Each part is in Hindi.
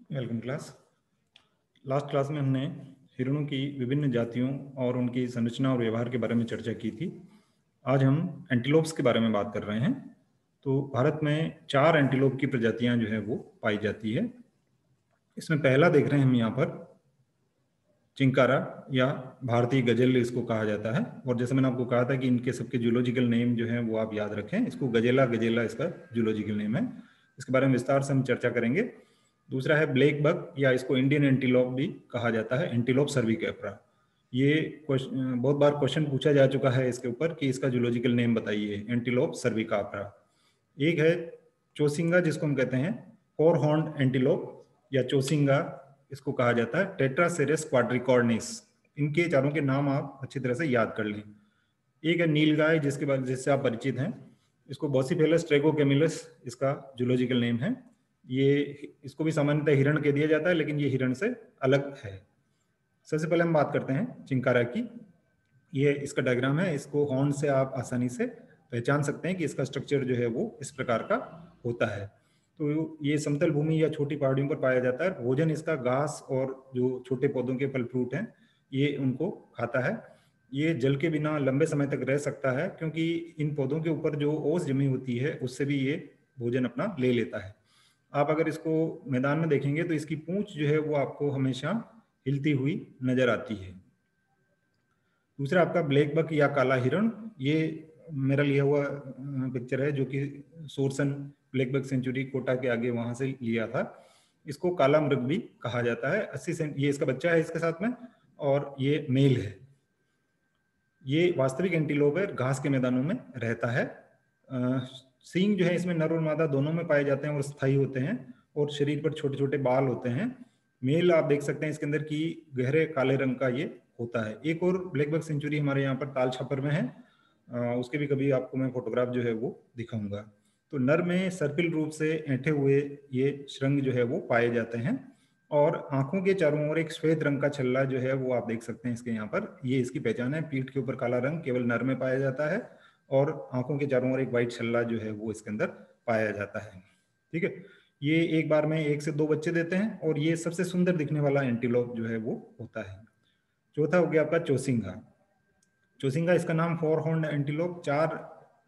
Welcome class. लास्ट क्लास में हमने हिरणों की विभिन्न जातियों और उनकी संरचना और व्यवहार के बारे में चर्चा की थी। आज हम एंटीलोप्स के बारे में बात कर रहे हैं। तो भारत में 4 एंटीलोप की प्रजातियां जो है वो पाई जाती है। इसमें पहला देख रहे हैं हम यहाँ पर चिंकारा या भारतीय गजेल इसको कहा जाता है। और जैसे मैंने आपको कहा था कि इनके सबके जूलॉजिकल नेम जो है वो आप याद रखें। इसको गजेला गजेला इसका जूलॉजिकल नेम है। इसके बारे में विस्तार से हम चर्चा करेंगे। दूसरा है ब्लैक बक या इसको इंडियन एंटीलोप भी कहा जाता है, एंटीलोप सर्विकैपरा। ये बहुत बार क्वेश्चन पूछा जा चुका है इसके ऊपर कि इसका जूलॉजिकल नेम बताइए, एंटीलोप सर्विकैपरा। एक है चोसिंगा जिसको हम कहते हैं फोर हॉर्न एंटीलोप या चोसिंगा इसको कहा जाता है, टेट्रासेरेस क्वाड्रिकॉर्निस। इनके चारों के नाम आप अच्छी तरह से याद कर लें। एक है नीलगाय जिसके बारे जिससे आप परिचित हैं, इसको बॉसिफेलस ट्रेगोकेमिलस इसका जूलॉजिकल नेम है। ये इसको भी सामान्यतः हिरण के दिया जाता है, लेकिन ये हिरण से अलग है। सबसे पहले हम बात करते हैं चिंकारा की। ये इसका डायग्राम है। इसको हॉर्न से आप आसानी से पहचान सकते हैं कि इसका स्ट्रक्चर जो है वो इस प्रकार का होता है। तो ये समतल भूमि या छोटी पहाड़ियों पर पाया जाता है। भोजन इसका घास और जो छोटे पौधों के फल फ्रूट हैं ये उनको खाता है। ये जल के बिना लंबे समय तक रह सकता है, क्योंकि इन पौधों के ऊपर जो ओस जमी होती है उससे भी ये भोजन अपना ले लेता है। आप अगर इसको मैदान में देखेंगे तो इसकी पूंछ जो है वो आपको हमेशा हिलती हुई नजर आती है। दूसरा आपका ब्लैक बक या काला हिरण, ये मेरा लिया हुआ पिक्चर है जो कि Sorsan black buck sanctuary Kota के आगे वहां से लिया था। इसको काला मृग भी कहा जाता है। 80 ये इसका बच्चा है इसके साथ में, और ये मेल है। ये वास्तविक एंटीलोप है, घास के मैदानों में रहता है। सींग जो है इसमें नर और मादा दोनों में पाए जाते हैं और स्थायी होते हैं, और शरीर पर छोटे छोटे बाल होते हैं। मेल आप देख सकते हैं इसके अंदर की गहरे काले रंग का ये होता है। एक और ब्लैक बक सेंचुरी हमारे यहाँ पर ताल छापर में है, उसके भी कभी आपको मैं फोटोग्राफ जो है वो दिखाऊंगा। तो नर में सर्पिल रूप से ऐंठे हुए ये श्रृंग जो है वो पाए जाते हैं, और आंखों के चारों ओर एक श्वेत रंग का छल्ला जो है वो आप देख सकते हैं इसके यहाँ पर। ये इसकी पहचान है। पीठ के ऊपर काला रंग केवल नर में पाया जाता है, और आंखों के चारों ओर एक व्हाइट छल्ला जो है वो इसके अंदर पाया जाता है। ठीक है। ये एक बार में 1 से 2 बच्चे देते हैं, और ये सबसे सुंदर दिखने वाला एंटीलोप जो है वो होता है। चौथा हो गया आपका चोसिंगा। चोसिंगा इसका नाम फोर हॉर्न एंटीलोप, 4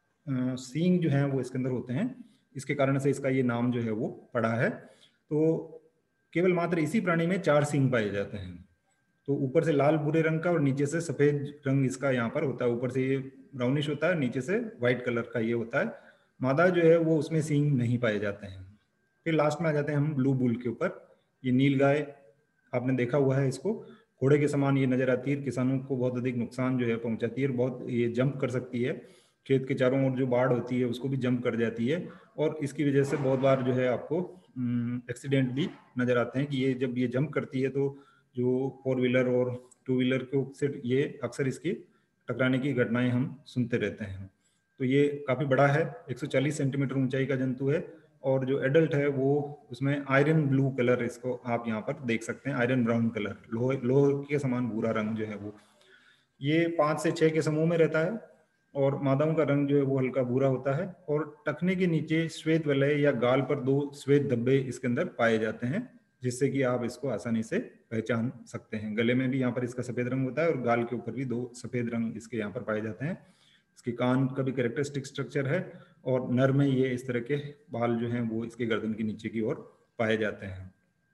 सींग जो हैं वो इसके अंदर होते हैं, इसके कारण से इसका ये नाम जो है वो पड़ा है। तो केवल मात्र इसी प्राणी में 4 सींग पाए जाते हैं। तो ऊपर से लाल भूरे रंग का और नीचे से सफेद रंग इसका यहाँ पर होता है। ऊपर से ये ब्राउनिश होता है, नीचे से व्हाइट कलर का ये होता है। मादा जो है वो उसमें सींग नहीं पाए जाते हैं। फिर लास्ट में आ जाते हैं हम ब्लू बुल के ऊपर। ये नील गाय आपने देखा हुआ है, इसको घोड़े के समान ये नजर आती है। किसानों को बहुत अधिक नुकसान जो है पहुंचाती है, और बहुत ये जंप कर सकती है। खेत के चारों ओर जो बाढ़ होती है उसको भी जंप कर जाती है, और इसकी वजह से बहुत बार जो है आपको एक्सीडेंट भी नजर आते हैं कि ये जब ये जंप करती है तो जो 4 व्हीलर और 2 व्हीलर के से ये अक्सर इसकी टकराने की घटनाएं हम सुनते रहते हैं। तो ये काफ़ी बड़ा है, 140 सेंटीमीटर ऊंचाई का जंतु है, और जो एडल्ट है वो उसमें आयरन ब्लू कलर इसको आप यहाँ पर देख सकते हैं, आयरन ब्राउन कलर, लोहे लोहे के समान भूरा रंग जो है वो। ये 5 से 6 के समूह में रहता है, और मादाओं का रंग जो है वो हल्का भूरा होता है, और टखने के नीचे श्वेत वलय या गाल पर 2 श्वेत धब्बे इसके अंदर पाए जाते हैं, जिससे कि आप इसको आसानी से पहचान सकते हैं। गले में भी यहाँ पर इसका सफेद रंग होता है, और गाल के ऊपर भी 2 सफेद रंग इसके यहाँ पर पाए जाते हैं। इसके कान का भी कैरेक्टरिस्टिक स्ट्रक्चर है, और नर में ये इस तरह के बाल जो हैं वो इसके गर्दन के नीचे की ओर पाए जाते हैं।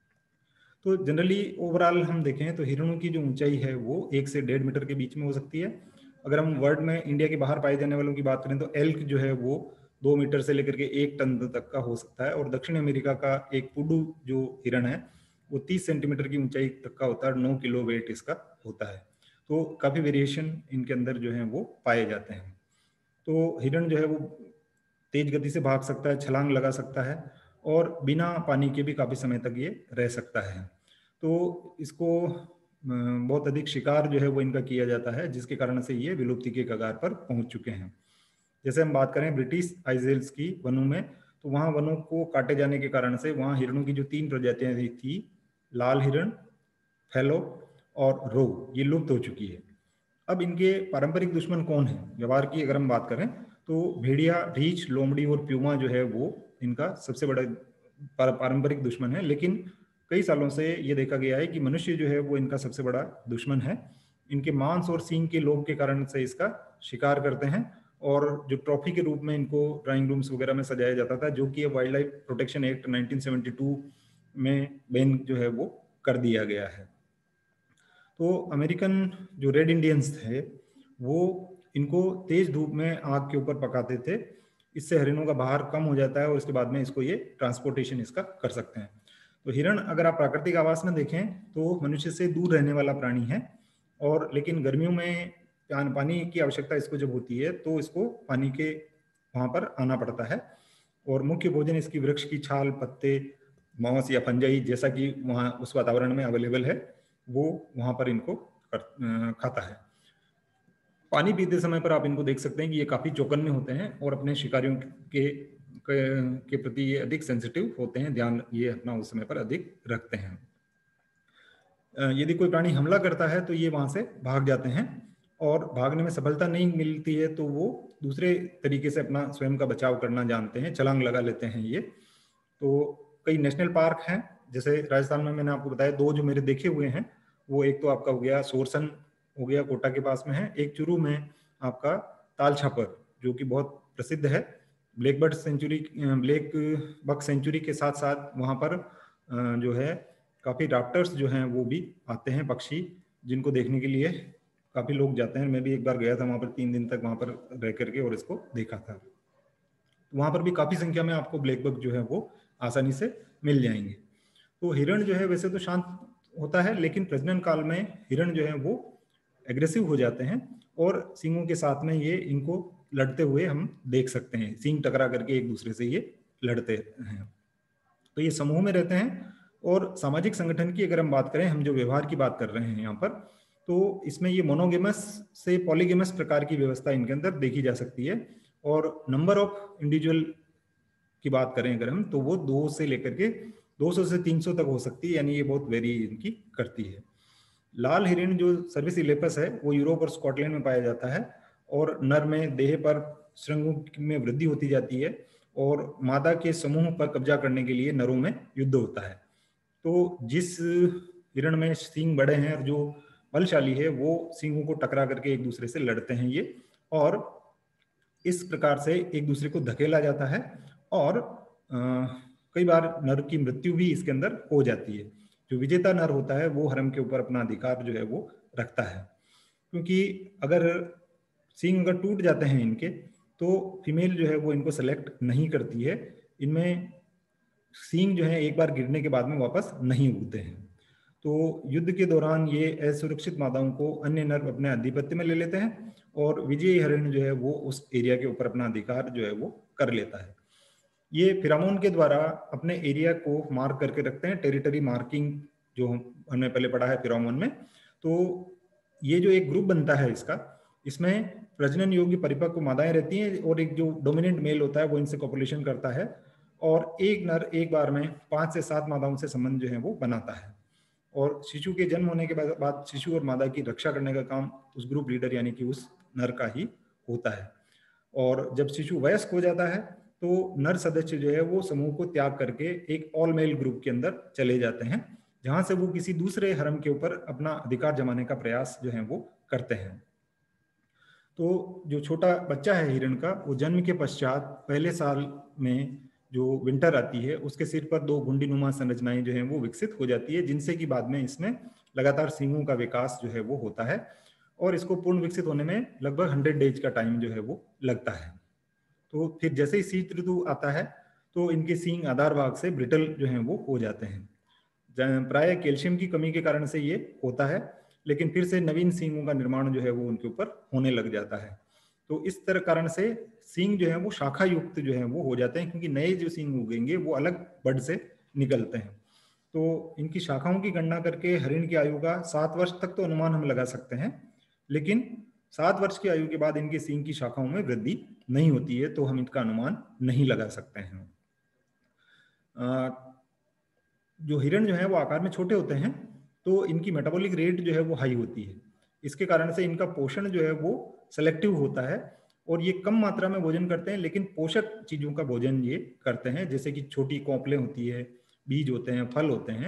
तो जनरली ओवरऑल हम देखें तो हिरणों की जो ऊंचाई है वो 1 से 1.5 मीटर के बीच में हो सकती है। अगर हम वर्ल्ड में इंडिया के बाहर पाए जाने वालों की बात करें तो एल्क जो है वो 2 मीटर से लेकर के 1 टन तक का हो सकता है, और दक्षिण अमेरिका का एक पुडू जो हिरण है वो 30 सेंटीमीटर की ऊंचाई तक का होता है, 9 किलो वेट इसका होता है। तो काफी वेरिएशन इनके अंदर जो है वो पाए जाते हैं। तो हिरण जो है वो तेज गति से भाग सकता है, छलांग लगा सकता है, और बिना पानी के भी काफी समय तक ये रह सकता है। तो इसको बहुत अधिक शिकार जो है वो इनका किया जाता है, जिसके कारण से ये विलुप्ति के कगार पर पहुंच चुके हैं। जैसे हम बात करें ब्रिटिश आइजेल्स की वनों में, तो वहां वनों को काटे जाने के कारण से वहां हिरणों की जो 3 प्रजातियां थी, लाल हिरण, फैलो और रो, ये लुप्त हो चुकी है। अब इनके पारंपरिक दुश्मन कौन है व्यवहार की अगर हम बात करें तो भेड़िया, रीछ, लोमड़ी और प्यूमा जो है वो इनका सबसे बड़ा पारंपरिक दुश्मन है। लेकिन कई सालों से ये देखा गया है कि मनुष्य जो है वो इनका सबसे बड़ा दुश्मन है। इनके मांस और सींग के लोभ के कारण से इसका शिकार करते हैं, और जो ट्रॉफी के रूप में इनको ड्राइंग रूम्स वगैरह में सजाया जाता था, जो कि वाइल्ड लाइफ प्रोटेक्शन एक्ट 1972 में बैन जो है वो कर दिया गया है। तो अमेरिकन जो रेड इंडियंस थे वो इनको तेज धूप में आग के ऊपर पकाते थे। इससे हरिणों का बाहर कम हो जाता है और उसके बाद में इसको ये ट्रांसपोर्टेशन इसका कर सकते हैं। तो हिरण अगर आप प्राकृतिक आवास में देखें तो मनुष्य से दूर रहने वाला प्राणी है, और लेकिन गर्मियों में पानी की आवश्यकता इसको जब होती है तो इसको पानी के वहां पर आना पड़ता है, और मुख्य भोजन इसकी वृक्ष की छाल, पत्ते, मांस या फंजाई जैसा कि वहाँ उस वातावरण में अवेलेबल है वो वहां पर इनको खाता है। पानी पीते समय पर आप इनको देख सकते हैं कि ये काफी चौकन्ने होते हैं और अपने शिकारियों के प्रति ये अधिक सेंसिटिव होते हैं, ध्यान ये अपना उस समय पर अधिक रखते हैं। यदि कोई प्राणी हमला करता है तो ये वहां से भाग जाते हैं, और भागने में सफलता नहीं मिलती है तो वो दूसरे तरीके से अपना स्वयं का बचाव करना जानते हैं, छलांग लगा लेते हैं ये। तो कई नेशनल पार्क हैं, जैसे राजस्थान में मैंने आपको बताया दो जो मेरे देखे हुए हैं, वो एक तो आपका हो गया सोरसन हो गया, कोटा के पास में है, एक चुरू में आपका ताल छापर जो कि बहुत प्रसिद्ध है। ब्लैक बक सेंचुरी के साथ साथ वहां पर जो है काफी रैप्टर्स जो हैं वो भी आते हैं, पक्षी, जिनको देखने के लिए काफी लोग जाते हैं। मैं भी एक बार गया था वहां पर, 3 दिन तक वहां पर रह करके और इसको देखा था। वहां पर भी काफी संख्या में आपको ब्लैक बक जो है वो आसानी से मिल जाएंगे। तो हिरण जो है वैसे तो शांत होता है, लेकिन प्रजनन काल में हिरण जो है वो एग्रेसिव हो जाते हैं, और सींगों के साथ में ये इनको लड़ते हुए हम देख सकते हैं, सींग टकरा करके एक दूसरे से ये लड़ते हैं। तो ये समूह में रहते हैं। और सामाजिक संगठन की अगर हम बात करें, हम जो व्यवहार की बात कर रहे हैं यहाँ पर, तो इसमें ये मोनोगेमस से पॉलीगेमस प्रकार की व्यवस्था इनके अंदर देखी जा सकती है। और नंबर ऑफ इंडिविजुअल की बात करें अगर हम, तो वो 2 से लेकर के 200 से 300 तक हो सकती है, यानी ये बहुत वेरी इनकी करती है। लाल हिरण जो सर्विस इलेपस है वो यूरोप और स्कॉटलैंड में पाया जाता है, और नर में देह पर श्रृंगों में वृद्धि होती जाती है, और मादा के समूह पर कब्जा करने के लिए नरों में युद्ध होता है। तो जिस हिरण में सींग बड़े हैं और जो बलशाली है वो सींगों को टकरा करके एक दूसरे से लड़ते हैं ये, और इस प्रकार से एक दूसरे को धकेला जाता है, और कई बार नर की मृत्यु भी इसके अंदर हो जाती है। जो विजेता नर होता है वो हरम के ऊपर अपना अधिकार जो है वो रखता है, क्योंकि अगर सींग अगर टूट जाते हैं इनके तो फीमेल जो है वो इनको सेलेक्ट नहीं करती है। इनमें सींग जो है एक बार गिरने के बाद में वापस नहीं उगते हैं। तो युद्ध के दौरान ये असुरक्षित मादाओं को अन्य नर अपने आधिपत्य में ले लेते हैं, और विजयी हरिण जो है वो उस एरिया के ऊपर अपना अधिकार जो है वो कर लेता है। ये फिरामोन के द्वारा अपने एरिया को मार्क करके रखते हैं, टेरिटरी मार्किंग जो हमने पहले पढ़ा है फिरामोन में। तो ये जो एक ग्रुप बनता है इसका, इसमें प्रजनन योग्य परिपक्व मादाएं रहती हैं, और एक जो डोमिनेंट मेल होता है वो इनसे कॉपुलेशन करता है, और एक नर एक बार में 5 से 7 मादाओं से संबंध जो है वो बनाता है। और शिशु के जन्म होने के बाद शिशु और मादा की रक्षा करने का काम उस ग्रुप लीडर यानी कि उस नर का ही होता है। और जब शिशु वयस्क हो जाता है तो नर सदस्य जो है वो समूह को त्याग करके एक ऑल मेल ग्रुप के अंदर चले जाते हैं, जहां से वो किसी दूसरे हरम के ऊपर अपना अधिकार जमाने का प्रयास जो है वो करते हैं। तो जो छोटा बच्चा है हिरण का, वो जन्म के पश्चात पहले साल में जो विंटर आती है उसके सिर पर 2 घुंडीनुमा संरचनाएं जो हैं वो विकसित हो जाती है, जिनसे कि बाद में इसमें लगातार सींगों का विकास जो है वो होता है, और इसको पूर्ण विकसित होने में लगभग 100 डेज का टाइम जो है वो लगता है। तो फिर जैसे ही शीत ऋतु आता है तो इनके सींग आधार भाग से ब्रिटल जो है वो हो जाते हैं। प्राय कैल्शियम की कमी के कारण से ये होता है, लेकिन फिर से नवीन सींगों का निर्माण जो है वो उनके ऊपर होने लग जाता है। तो इस तरह कारण से सींग जो है वो शाखा युक्त जो है वो हो जाते हैं, क्योंकि नए जो सींग उगेंगे वो अलग बड से निकलते हैं। तो इनकी शाखाओं की गणना करके हरिण की आयु का 7 वर्ष तक तो अनुमान हम लगा सकते हैं, लेकिन 7 वर्ष की आयु के बाद इनके सींग की शाखाओं में वृद्धि नहीं होती है, तो हम इनका अनुमान नहीं लगा सकते हैं। जो हिरण जो है वो आकार में छोटे होते हैं, तो इनकी मेटाबॉलिक रेट जो है वो हाई होती है। इसके कारण से इनका पोषण जो है वो सेलेक्टिव होता है, और ये कम मात्रा में भोजन करते हैं, लेकिन पोषक चीजों का भोजन ये करते हैं, जैसे कि छोटी कोंपलें होती है, बीज होते हैं, फल होते हैं,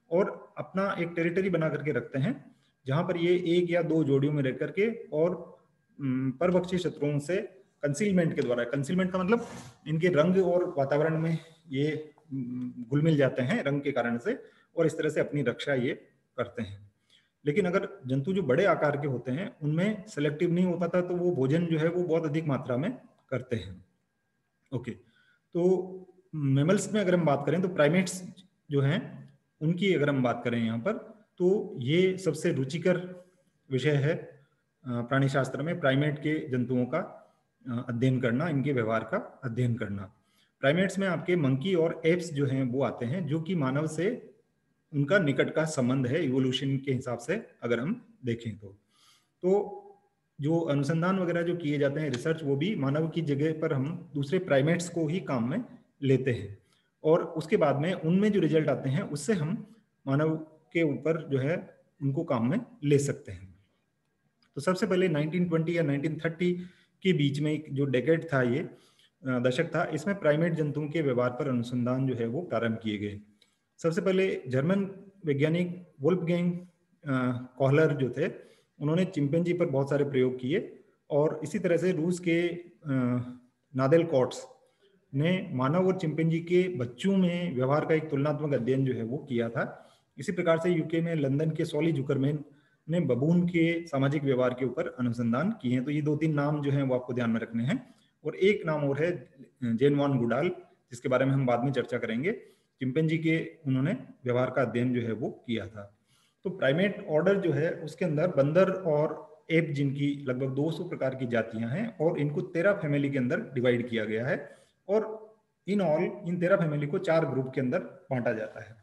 और अपना एक टेरिटरी बना करके रखते हैं, जहां पर ये 1 या 2 जोड़ियों में रह करके और परभक्षी शत्रुओं से कंसीलमेंट के द्वारा, कंसीलमेंट का मतलब इनके रंग और वातावरण में ये घुल मिल जाते हैं रंग के कारण से, और इस तरह से अपनी रक्षा ये करते हैं। लेकिन अगर जंतु जो बड़े आकार के होते हैं उनमें सेलेक्टिव नहीं हो पाता, तो वो भोजन जो है वो बहुत अधिक मात्रा में करते हैं। ओके, तो मैमल्स में अगर हम बात करें तो प्राइमेट्स जो हैं उनकी अगर हम बात करें यहाँ पर, तो ये सबसे रुचिकर विषय है प्राणी शास्त्र में, प्राइमेट के जंतुओं का अध्ययन करना, इनके व्यवहार का अध्ययन करना। प्राइमेट्स में आपके मंकी और एप्स जो हैं वो आते हैं, जो कि मानव से उनका निकट का संबंध है इवोल्यूशन के हिसाब से अगर हम देखें तो जो अनुसंधान वगैरह जो किए जाते हैं, रिसर्च, वो भी मानव की जगह पर हम दूसरे प्राइमेट्स को ही काम में लेते हैं, और उसके बाद में उनमें जो रिजल्ट आते हैं उससे हम मानव के ऊपर जो है उनको काम में ले सकते हैं। तो सबसे पहले 1920 या 1930 के बीच में एक जो डेकेड था, ये दशक था, इसमें प्राइमेट जंतुओं के व्यवहार पर अनुसंधान जो है वो प्रारंभ किए गए। सबसे पहले जर्मन वैज्ञानिक वोल्फगैंग कोहलर जो थे, उन्होंने चिंपैंजी पर बहुत सारे प्रयोग किए, और इसी तरह से रूस के नादेल कोट्स ने मानव और चिंपैंजी के बच्चों में व्यवहार का एक तुलनात्मक अध्ययन जो है वो किया था। इसी प्रकार से यूके में लंदन के सॉली जुकरमैन ने बबून के सामाजिक व्यवहार के ऊपर अनुसंधान किए हैं। तो ये 2-3 नाम जो हैं वो आपको ध्यान में रखने हैं। और एक नाम और है जेन वॉन गुडाल, जिसके बारे में हम बाद में चर्चा करेंगे। चिंपैंजी के उन्होंने व्यवहार का अध्ययन जो है वो किया था। तो प्राइमेट ऑर्डर जो है उसके अंदर बंदर और एप, जिनकी लगभग 200 प्रकार की जातियां हैं, और इनको 13 फैमिली के अंदर डिवाइड किया गया है, और इन ऑल इन 13 फैमिली को 4 ग्रुप के अंदर बांटा जाता है।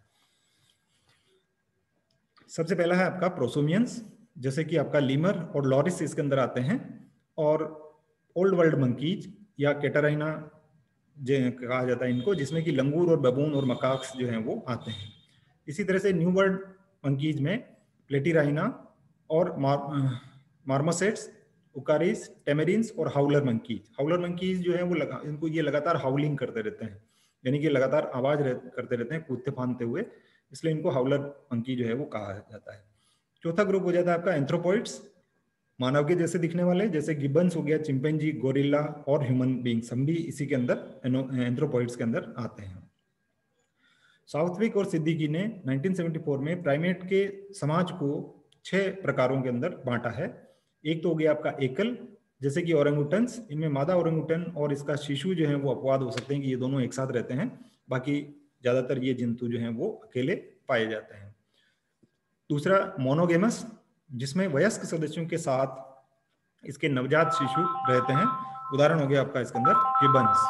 सबसे पहला है आपका प्रोसोमियंस, जैसे कि आपका लीमर और लॉरिस इसके अंदर आते हैं, और ओल्ड वर्ल्ड मंकीज या कैटराइना कहा जाता है इनको, जिसमें कि लंगूर और बबून और मकाक्स जो हैं वो आते हैं। इसी तरह से न्यू वर्ल्ड मंकीज में प्लेटिराइना और मार्मोसेट्स, उकारिस, टेमेरिन्स और हाउलर मंकीज। हाउलर मंकीज जो है वो इनको ये लगातार हाउलिंग करते रहते हैं, यानी कि लगातार आवाज करते रहते हैं कूदते फांदते हुए, इसलिए इनको हाउलर मंकी जो है वो कहा जाता है। चौथा ग्रुप हो जाता है आपका एंथ्रोपॉइड्स, मानव के जैसे दिखने वाले, जैसे गिब्बन्स हो गया, चिंपैंजी, गोरिल्ला और ह्यूमन बींग्स, हम भी इसी के अंदर एंथ्रोपॉइड्स के अंदर आते हैं। साउथविक और सिद्दीकी ने 1974 में प्राइमेट के समाज को 6 प्रकारों के अंदर बांटा है। एक तो हो गया आपका एकल, जैसे कि ओरेंगुटन्स, इनमें मादा ओरेंगुटन और इसका शिशु जो है वो अपवाद हो सकते हैं कि ये दोनों एक साथ रहते हैं, बाकी ज्यादातर ये जंतु जो हैं वो अकेले पाए जाते हैं। दूसरा मोनोगेमस, जिसमें वयस्क सदस्यों के साथ इसके नवजात शिशु रहते हैं, उदाहरण हो गया आपका इसके अंदर गिब्बन्स।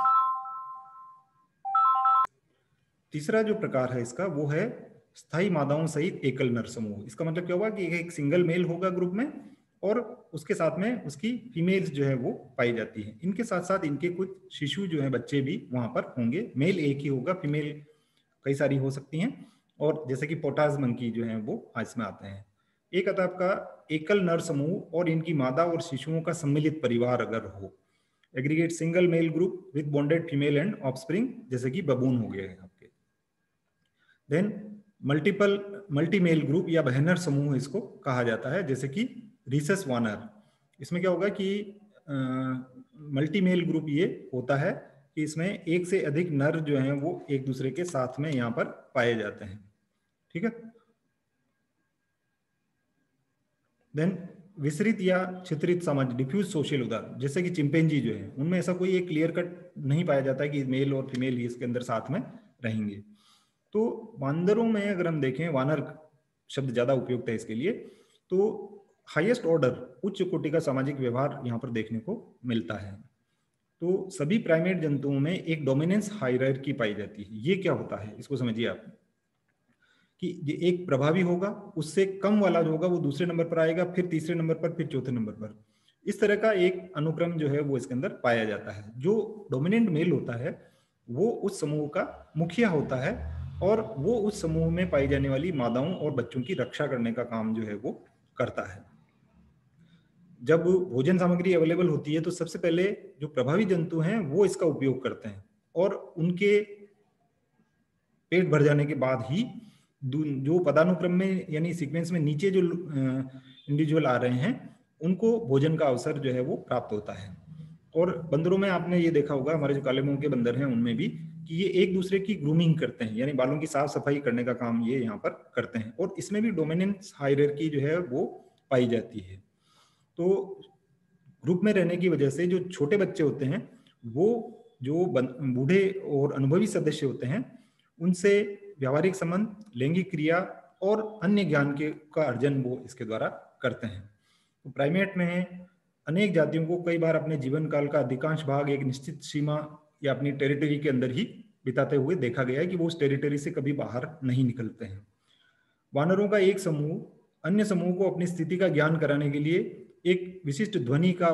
तीसरा जो प्रकार है इसका वो है स्थायी मादाओं सहित एकल नर समूह। इसका मतलब क्या हुआ कि एक सिंगल मेल होगा ग्रुप में, और उसके साथ में उसकी फीमेल्स जो है वो पाई जाती है। इनके साथ साथ इनके कुछ शिशु जो है, बच्चे भी वहां पर होंगे। मेल एक ही होगा, फीमेल कई सारी हो सकती हैं, और जैसे कि पोटास मंकी जो है वो इसमें आते हैं। एक आता आपका एकल नर समूह और इनकी मादा और शिशुओं का सम्मिलित परिवार अगर हो, aggregate single male group with bonded female and offspring, जैसे कि बबून हो गए आपके। देन मल्टी मेल ग्रुप या बहनर समूह इसको कहा जाता है, जैसे कि रीसस वानर। इसमें क्या होगा कि मल्टी मेल ग्रुप ये होता है कि इसमें एक से अधिक नर जो हैं वो एक दूसरे के साथ में यहाँ पर पाए जाते हैं। ठीक है। देन विसरित या छित्रित समाज, डिफ्यूज सोशल उदाहरण, जैसे कि चिंपैंजी जो है, उनमें ऐसा कोई एक क्लियर कट नहीं पाया जाता है कि मेल और फीमेल इसके अंदर साथ में रहेंगे। तो वानरों में अगर हम देखें, वानर शब्द ज्यादा उपयुक्त है इसके लिए, तो हाईएस्ट ऑर्डर, उच्च कोटि का सामाजिक व्यवहार यहाँ पर देखने को मिलता है। तो सभी प्राइमेट जंतुओं में एक डोमिनेंस हायरार्की पाई जाती है। ये क्या होता है इसको समझिए आप, कि एक प्रभावी होगा, उससे कम वाला जो होगा वो दूसरे नंबर पर आएगा, फिर तीसरे नंबर पर, फिर चौथे नंबर पर। इस तरह का एक अनुक्रम जो है वो इसके अंदर पाया जाता है। जो डोमिनेंट मेल होता है वो उस समूह का मुखिया होता है, और वो उस समूह में पाई जाने वाली मादाओं और बच्चों की रक्षा करने का काम जो है वो करता है। जब भोजन सामग्री अवेलेबल होती है तो सबसे पहले जो प्रभावी जंतु हैं वो इसका उपयोग करते हैं, और उनके पेट भर जाने के बाद ही जो पदानुक्रम में यानी सीक्वेंस में नीचे जो इंडिविजुअल आ रहे हैं उनको भोजन का अवसर जो है वो प्राप्त होता है। और बंदरों में आपने ये देखा होगा, हमारे जो काले मुंह के बंदर हैं उनमें भी, कि ये एक दूसरे की ग्रूमिंग करते हैं, यानी बालों की साफ सफाई करने का काम ये यहाँ पर करते हैं। और इसमें भी डोमिनेंस हायरार्की जो है वो पाई जाती है। तो ग्रुप में रहने की वजह से जो छोटे बच्चे होते हैं वो जो बूढ़े और अनुभवी सदस्य होते हैं उनसे व्यावहारिक संबंध, लैंगिक क्रिया और अन्य ज्ञान का अर्जन वो इसके द्वारा करते हैं। तो प्राइमेट में अनेक जातियों को कई बार अपने जीवन काल का अधिकांश भाग एक निश्चित सीमा या अपनी टेरिटरी के अंदर ही बिताते हुए देखा गया है कि वो उस टेरिटरी से कभी बाहर नहीं निकलते हैं। वानरों का एक समूह अन्य समूह को अपनी स्थिति का ज्ञान कराने के लिए एक विशिष्ट ध्वनि का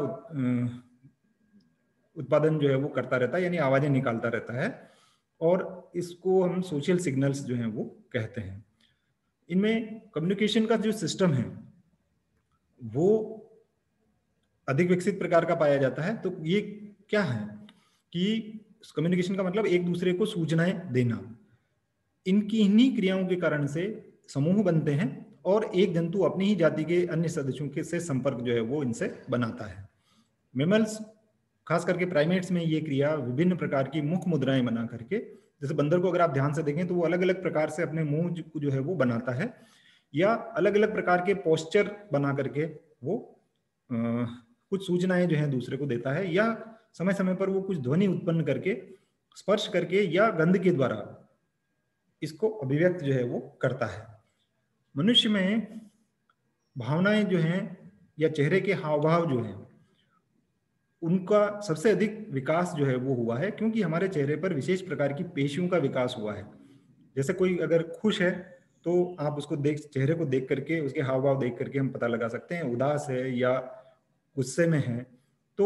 उत्पादन जो है वो करता रहता है, यानी आवाजें निकालता रहता है, और इसको हम सोशल सिग्नल्स जो हैं वो कहते हैं। इनमें कम्युनिकेशन का जो सिस्टम है वो अधिक विकसित प्रकार का पाया जाता है। तो ये क्या है कि कम्युनिकेशन का मतलब एक दूसरे को सूचनाएं देना। इनकी इन्हीं क्रियाओं के कारण से समूह बनते हैं और एक जंतु अपनी ही जाति के अन्य सदस्यों के से संपर्क जो है वो इनसे बनाता है। मेमल्स, खास करके प्राइमेट्स में ये क्रिया विभिन्न प्रकार की मुख मुद्राएं बना करके, जैसे बंदर को अगर आप ध्यान से देखें तो वो अलग अलग प्रकार से अपने मुंह जो है वो बनाता है, या अलग अलग प्रकार के पोस्चर बना करके वो कुछ सूचनाएं जो है दूसरे को देता है, या समय समय पर वो कुछ ध्वनि उत्पन्न करके, स्पर्श करके या गंध के द्वारा इसको अभिव्यक्त जो है वो करता है। मनुष्य में भावनाएं जो हैं या चेहरे के हाव भाव जो हैं उनका सबसे अधिक विकास जो है वो हुआ है, क्योंकि हमारे चेहरे पर विशेष प्रकार की पेशियों का विकास हुआ है। जैसे कोई अगर खुश है तो आप उसको चेहरे को देख करके, उसके हाव भाव देख करके हम पता लगा सकते हैं उदास है या गुस्से में है, तो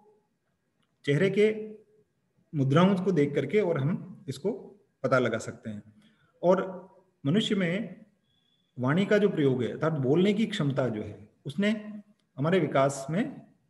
चेहरे के मुद्राओं को देख करके और हम इसको पता लगा सकते हैं। और मनुष्य में वाणी का जो प्रयोग है अर्थात बोलने की क्षमता जो है उसने हमारे विकास में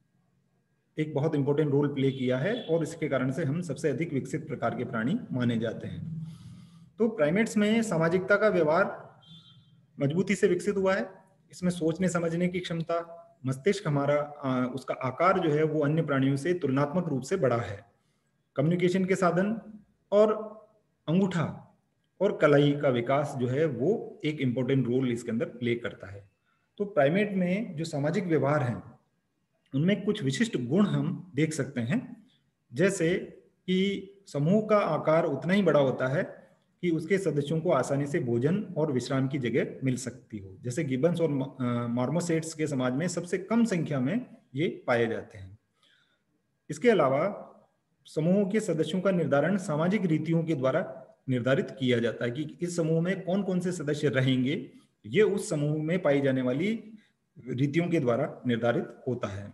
एक बहुत इंपॉर्टेंट रोल प्ले किया है, और इसके कारण से हम सबसे अधिक विकसित प्रकार के प्राणी माने जाते हैं। तो प्राइमेट्स में सामाजिकता का व्यवहार मजबूती से विकसित हुआ है। इसमें सोचने समझने की क्षमता, मस्तिष्क हमारा उसका आकार जो है वो अन्य प्राणियों से तुलनात्मक रूप से बड़ा है। कम्युनिकेशन के साधन और अंगूठा और कलाई का विकास जो है वो एक इंपॉर्टेंट रोल इसके अंदर प्ले करता है। तो प्राइमेट में जो सामाजिक व्यवहार है उनमें कुछ विशिष्ट गुण हम देख सकते हैं, जैसे कि समूह का आकार उतना ही बड़ा होता है कि उसके सदस्यों को आसानी से भोजन और विश्राम की जगह मिल सकती हो। जैसे गिबन्स और मार्मोसेट्स के समाज में सबसे कम संख्या में ये पाए जाते हैं। इसके अलावा समूह के सदस्यों का निर्धारण सामाजिक रीतियों के द्वारा निर्धारित किया जाता है कि इस समूह में कौन कौन से सदस्य रहेंगे, ये उस समूह में पाई जाने वाली रीतियों के द्वारा निर्धारित होता है।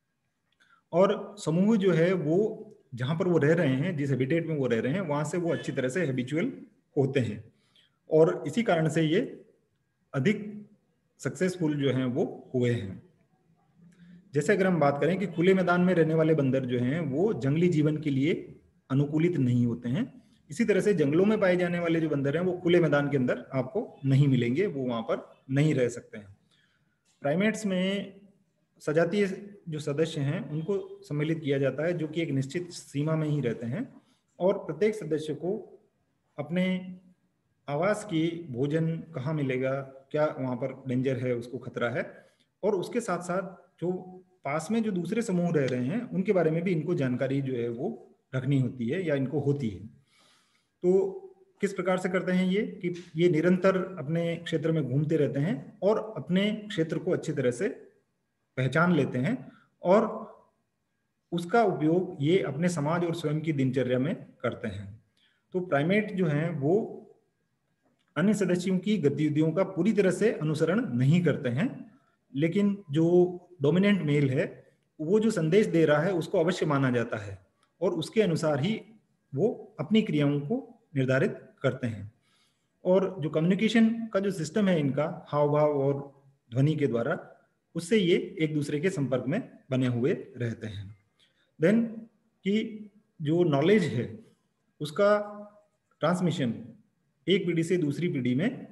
और समूह जो है वो जहां पर वो रह रहे हैं, जिस हैबिटेट में वो रह रहे हैं, वहां से वो अच्छी तरह से हैबिचुअल होते हैं, और इसी कारण से ये अधिक सक्सेसफुल जो हैं वो हुए हैं। जैसे अगर हम बात करें कि खुले मैदान में रहने वाले बंदर जो हैं वो जंगली जीवन के लिए अनुकूलित नहीं होते हैं, इसी तरह से जंगलों में पाए जाने वाले जो बंदर हैं वो खुले मैदान के अंदर आपको नहीं मिलेंगे, वो वहां पर नहीं रह सकते हैं। प्राइमेट्स में सजातीय जो सदस्य हैं उनको सम्मिलित किया जाता है, जो कि एक निश्चित सीमा में ही रहते हैं, और प्रत्येक सदस्य को अपने आवास की भोजन कहाँ मिलेगा, क्या वहाँ पर डेंजर है, उसको खतरा है, और उसके साथ साथ जो पास में जो दूसरे समूह रह रहे हैं उनके बारे में भी इनको जानकारी जो है वो रखनी होती है या इनको होती है। तो किस प्रकार से करते हैं ये कि ये निरंतर अपने क्षेत्र में घूमते रहते हैं और अपने क्षेत्र को अच्छी तरह से पहचान लेते हैं, और उसका उपयोग ये अपने समाज और स्वयं की दिनचर्या में करते हैं। तो प्राइमेट जो हैं वो अन्य सदस्यों की गतिविधियों का पूरी तरह से अनुसरण नहीं करते हैं, लेकिन जो डोमिनेंट मेल है वो जो संदेश दे रहा है उसको अवश्य माना जाता है, और उसके अनुसार ही वो अपनी क्रियाओं को निर्धारित करते हैं। और जो कम्युनिकेशन का जो सिस्टम है इनका हाव भाव और ध्वनि के द्वारा, उससे ये एक दूसरे के संपर्क में बने हुए रहते हैं। देन कि जो नॉलेज है उसका ट्रांसमिशन एक पीढ़ी से दूसरी पीढ़ी में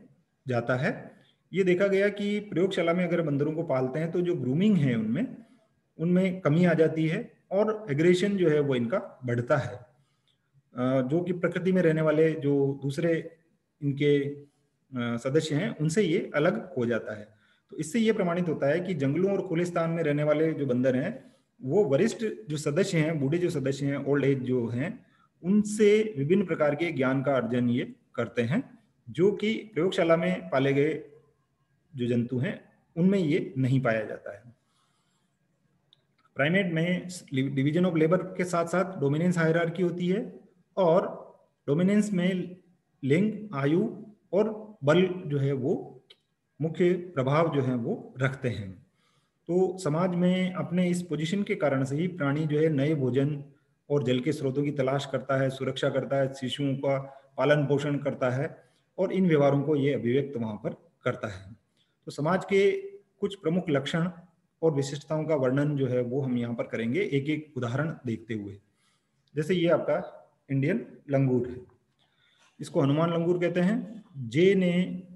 जाता है। ये देखा गया कि प्रयोगशाला में अगर बंदरों को पालते हैं तो जो ग्रूमिंग है उनमें उनमें कमी आ जाती है और एग्रेशन जो है वो इनका बढ़ता है, जो कि प्रकृति में रहने वाले जो दूसरे इनके सदस्य हैं उनसे ये अलग हो जाता है। तो इससे ये प्रमाणित होता है कि जंगलों और खुले स्थान में रहने वाले जो बंदर हैं वो वरिष्ठ जो सदस्य हैं, बूढ़े जो सदस्य हैं, ओल्ड एज जो हैं, उनसे विभिन्न प्रकार के ज्ञान का अर्जन ये करते हैं, जो कि प्रयोगशाला में पाले गए जो जंतु हैं उनमें ये नहीं पाया जाता है। प्राइमेट में डिवीजन ऑफ लेबर के साथ साथ डोमिनेंस हायरार्की होती है और डोमिनेंस में लिंग, आयु और बल जो है वो मुख्य प्रभाव जो है वो रखते हैं। तो समाज में अपने इस पोजीशन के कारण से ही प्राणी जो है नए भोजन और जल के स्रोतों की तलाश करता है, सुरक्षा करता है, शिशुओं का पालन पोषण करता है और इन व्यवहारों को ये अभिव्यक्त वहां पर करता है। तो समाज के कुछ प्रमुख लक्षण और विशिष्टताओं का वर्णन जो है वो हम यहाँ पर करेंगे एक एक उदाहरण देखते हुए। जैसे ये आपका इंडियन लंगूर है, इसको हनुमान लंगूर कहते हैं। जे ने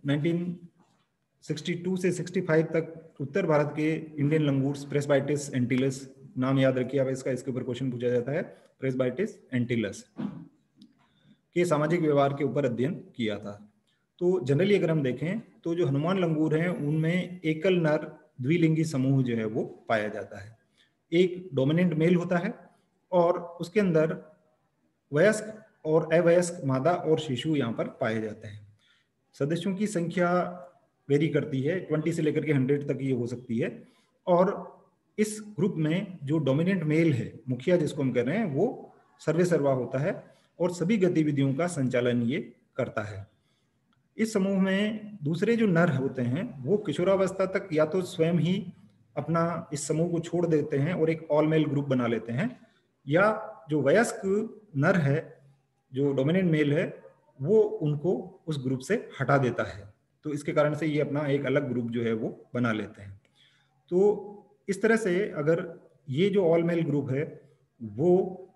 1962 से 65 तक उत्तर भारत के इंडियन लंगूर प्रेसबाइटिस एंटीलस, नाम याद रखिए आप इसका, इसके ऊपर क्वेश्चन पूछा जाता है, प्रेसबाइटिस एंटीलस के सामाजिक व्यवहार के ऊपर अध्ययन किया था। तो जनरली अगर हम देखें तो जो हनुमान लंगूर हैं उनमें एकल नर द्विलिंगी समूह जो है वो पाया जाता है। एक डोमिनेंट मेल होता है और उसके अंदर वयस्क और अवयस्क मादा और शिशु यहाँ पर पाए जाते हैं। सदस्यों की संख्या वेरी करती है, 20 से लेकर के 100 तक ये हो सकती है। और इस ग्रुप में जो डोमिनेंट मेल है, मुखिया जिसको हम कह रहे हैं, वो सर्वे सर्वा होता है और सभी गतिविधियों का संचालन ये करता है। इस समूह में दूसरे जो नर होते हैं वो किशोरावस्था तक या तो स्वयं ही अपना इस समूह को छोड़ देते हैं और एक ऑल मेल ग्रुप बना लेते हैं, या जो वयस्क नर है, जो डोमिनेंट मेल है, वो उनको उस ग्रुप से हटा देता है। तो इसके कारण से ये अपना एक अलग ग्रुप जो है वो बना लेते हैं। तो इस तरह से अगर ये जो ऑल मेल ग्रुप है वो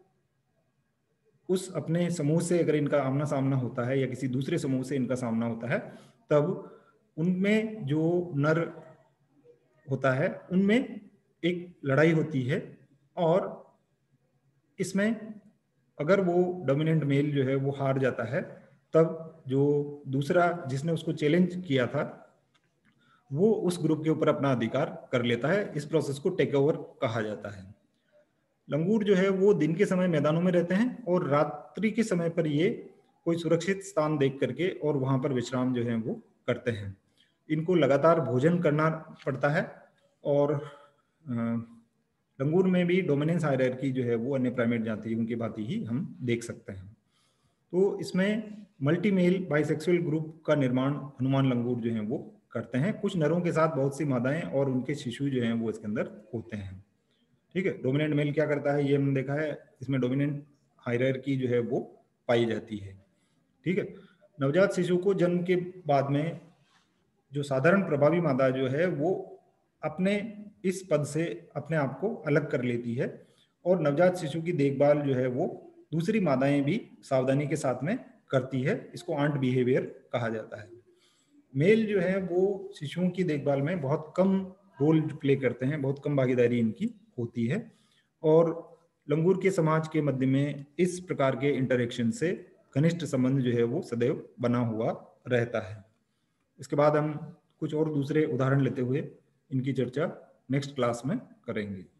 उस अपने समूह से अगर इनका आमना सामना होता है या किसी दूसरे समूह से इनका सामना होता है, तब उनमें जो नर होता है उनमें एक लड़ाई होती है और इसमें अगर वो डोमिनेंट मेल जो है वो हार जाता है, तब जो दूसरा जिसने उसको चैलेंज किया था वो उस ग्रुप के ऊपर अपना अधिकार कर लेता है। इस प्रोसेस को टेक ओवर कहा जाता है। लंगूर जो है वो दिन के समय मैदानों में रहते हैं और रात्रि के समय पर ये कोई सुरक्षित स्थान देख करके और वहां पर विश्राम जो है वो करते हैं। इनको लगातार भोजन करना पड़ता है और लंगूर में भी डोमिनेंस हायरार्की जो है वो अन्य प्राइमेट जाति उनकी भांति ही हम देख सकते हैं। तो इसमें मल्टीमेल बाइसेक्सुअल ग्रुप का निर्माण हनुमान लंगूर जो है वो करते हैं। कुछ नरों के साथ बहुत सी मादाएं और उनके शिशु जो हैं वो इसके अंदर होते हैं। ठीक है, डोमिनेंट मेल क्या करता है ये हमने देखा है, इसमें डोमिनेंट हायरार्की जो है वो पाई जाती है। ठीक है, नवजात शिशु को जन्म के बाद में जो साधारण प्रभावी मादा जो है वो अपने इस पद से अपने आप को अलग कर लेती है और नवजात शिशु की देखभाल जो है वो दूसरी मादाएं भी सावधानी के साथ में करती है। इसको आंट बिहेवियर कहा जाता है। मेल जो है वो शिशुओं की देखभाल में बहुत कम रोल प्ले करते हैं, बहुत कम भागीदारी इनकी होती है और लंगूर के समाज के मध्य में इस प्रकार के इंटरेक्शन से घनिष्ठ संबंध जो है वो सदैव बना हुआ रहता है। इसके बाद हम कुछ और दूसरे उदाहरण लेते हुए इनकी चर्चा नेक्स्ट क्लास में करेंगे।